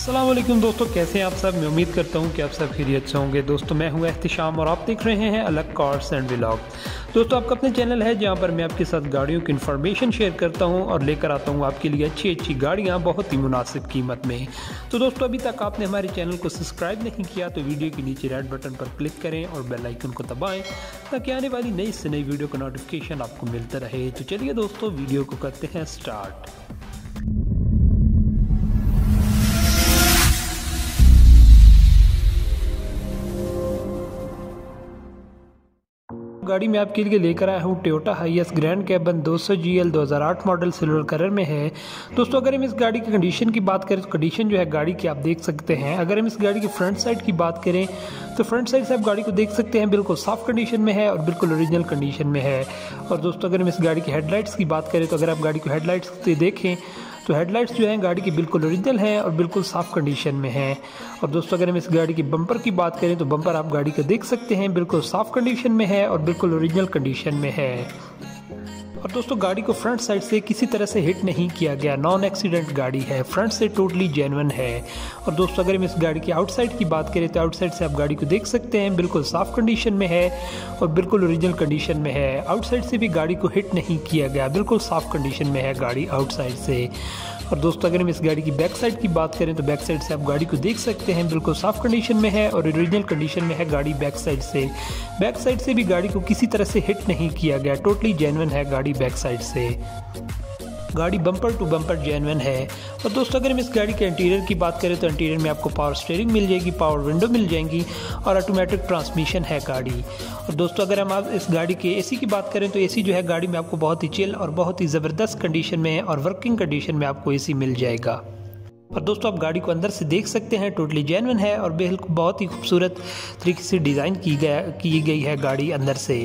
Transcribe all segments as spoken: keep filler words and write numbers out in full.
अस्सलाम वालेकुम दोस्तों, कैसे हैं आप सब। मैं उम्मीद करता हूं कि आप सब खैरियत से होंगे। दोस्तों मैं हूं एहतिशाम और आप देख रहे हैं अलग कार्स एंड व्लॉग। दोस्तों आपका अपना चैनल है जहां पर मैं आपके साथ गाड़ियों की इन्फॉर्मेशन शेयर करता हूं और लेकर आता हूं आपके लिए अच्छी अच्छी गाड़ियां बहुत ही मुनासिब कीमत में। तो दोस्तों अभी तक आपने हमारे चैनल को सब्सक्राइब नहीं किया तो वीडियो के नीचे रेड बटन पर क्लिक करें और बेल आइकन को दबाएँ ताकि आने वाली नई से नई वीडियो का नोटिफिकेशन आपको मिलता रहे। तो चलिए दोस्तों वीडियो को करते हैं स्टार्ट। गाड़ी में आपके लिए लेकर आया हूँ टोयोटा हाईएस ग्रैंड कैबन दो सौ जी एल दो हज़ार आठ मॉडल सिल्वर कलर में है। दोस्तों अगर हम इस गाड़ी की कंडीशन की बात करें तो कंडीशन जो है गाड़ी की आप देख सकते हैं। अगर हम इस गाड़ी की फ्रंट साइड की बात करें तो फ्रंट साइड से आप गाड़ी को देख सकते हैं, बिल्कुल साफ कंडीशन में है और बिल्कुल ओरिजिनल कंडीशन में है। और दोस्तों अगर हम इस गाड़ी की हेडलाइट्स की बात करें तो अगर आप गाड़ी को हेडलाइट्स से देखें तो हेडलाइट्स जो हैं गाड़ी की बिल्कुल ओरिजिनल हैं और बिल्कुल साफ़ कंडीशन में हैं। और दोस्तों अगर हम इस गाड़ी की बम्पर की बात करें तो बम्पर आप गाड़ी का देख सकते हैं, बिल्कुल साफ़ कंडीशन में है और बिल्कुल ओरिजिनल कंडीशन में है। और दोस्तों गाड़ी को फ्रंट साइड से किसी तरह से हिट नहीं किया गया, नॉन एक्सीडेंट गाड़ी है, फ्रंट से टोटली जेन्युइन है। और दोस्तों अगर हम इस गाड़ी की आउटसाइड की बात करें तो आउटसाइड से आप गाड़ी को देख सकते हैं, बिल्कुल साफ़ कंडीशन में है और बिल्कुल ओरिजिनल कंडीशन में है। आउटसाइड से भी गाड़ी को हिट नहीं किया गया, बिल्कुल साफ़ कंडीशन में है गाड़ी आउटसाइड से। और दोस्तों अगर हम इस गाड़ी की बैक साइड की बात करें तो बैक साइड से आप गाड़ी को देख सकते हैं, बिल्कुल साफ़ कंडीशन में है और ओरिजिनल कंडीशन में है गाड़ी बैक साइड से। बैक साइड से भी गाड़ी को किसी तरह से हिट नहीं किया गया, टोटली जेन्युइन है गाड़ी बैक साइड से। गाड़ी बम्पर टू बम्पर जेन्युइन है। और दोस्तों अगर हम इस गाड़ी के इंटीरियर की बात करें तो इंटीरियर में आपको पावर स्टीयरिंग मिल जाएगी, पावर विंडो मिल जाएंगी और ऑटोमेटिक ट्रांसमिशन है गाड़ी। और दोस्तों अगर हम आप इस गाड़ी के एसी की बात करें तो एसी जो है गाड़ी में आपको बहुत ही चिल और बहुत ही ज़बरदस्त कंडीशन में और वर्किंग कंडीशन में आपको एसी मिल जाएगा। और दोस्तों आप गाड़ी को अंदर से देख सकते हैं, टोटली जेन्युइन है और बिल्कुल बहुत ही खूबसूरत तरीके से डिज़ाइन की गया की गई है गाड़ी अंदर से।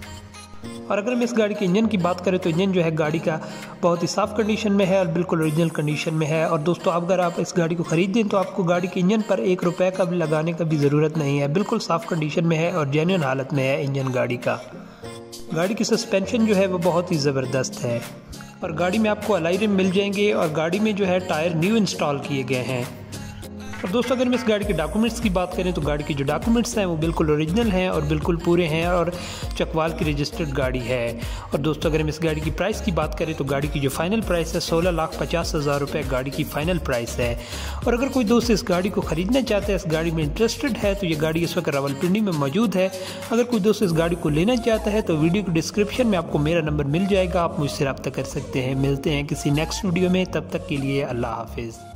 और अगर हम इस गाड़ी के इंजन की बात करें तो इंजन जो है गाड़ी का बहुत ही साफ़ कंडीशन में है और बिल्कुल ओरिजिनल कंडीशन में है। और दोस्तों अगर आप इस गाड़ी को ख़रीदें तो आपको गाड़ी के इंजन पर एक रुपये का भी लगाने का भी ज़रूरत नहीं है, बिल्कुल साफ़ कंडीशन में है और जेन्युइन हालत में है इंजन गाड़ी का। गाड़ी की सस्पेंशन जो है वो बहुत ही ज़बरदस्त है और गाड़ी में आपको अलॉय रिम मिल जाएंगे और गाड़ी में जो है टायर न्यू इंस्टॉल किए गए हैं। और दोस्तों अगर हम इस गाड़ी के डॉक्यूमेंट्स की बात करें तो गाड़ी के जो डॉक्यूमेंट्स हैं वो बिल्कुल ओरिजिनल हैं और बिल्कुल पूरे हैं और चकवाल की रजिस्टर्ड गाड़ी है। और दोस्तों अगर हम इस गाड़ी की प्राइस की बात करें तो गाड़ी की जो फाइनल प्राइस है सोलह लाख पचास हज़ार रुपये गाड़ी की फ़ाइनल प्राइस है। और अगर कोई दोस्त इस गाड़ी को ख़रीदना चाहता है, इस गाड़ी में इंटरेस्टेड है तो ये गाड़ी इस वक्त रावलपिंडी में मौजूद है। अगर कोई दोस्त इस गाड़ी को लेना चाहता है तो वीडियो के डिस्क्रिप्शन में आपको मेरा नंबर मिल जाएगा, आप मुझसे रब्ता कर सकते हैं। मिलते हैं किसी नेक्स्ट वीडियो में, तब तक के लिए अल्लाह हाफिज़।